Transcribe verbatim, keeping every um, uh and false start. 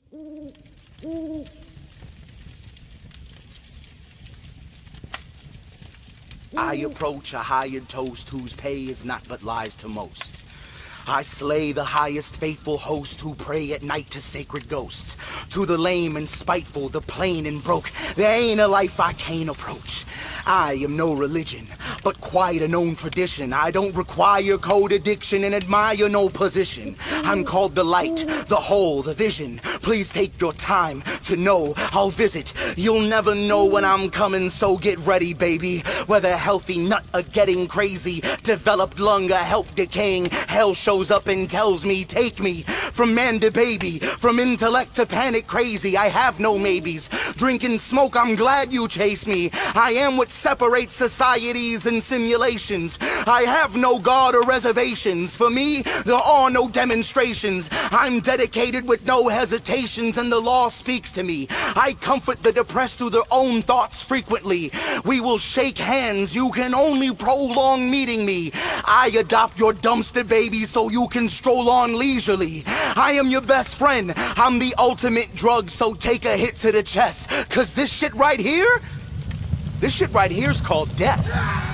I approach a hired toast whose pay is not but lies to most. I slay the highest faithful host who pray at night to sacred ghosts. To the lame and spiteful, the plain and broke, there ain't a life I can't approach. I am no religion, but quite a known tradition. I don't require code addiction and admire no position. I'm called the light, the whole, the vision. Please take your time to know I'll visit. You'll never know when I'm coming, so get ready, baby. Whether healthy nut or getting crazy, developed lung or health decaying, hell shows up and tells me, take me. From man to baby, from intellect to panic crazy, I have no maybes. Drinking smoke, I'm glad you chase me. I am what separates societies and simulations. I have no God or reservations. For me, there are no demonstrations. I'm dedicated with no hesitations, and the law speaks to me. I comfort the depressed through their own thoughts frequently. We will shake hands, you can only prolong meeting me. I adopt your dumpster baby so you can stroll on leisurely. I am your best friend, I'm the ultimate drug, so take a hit to the chest. Cause this shit right here, this shit right here is called death.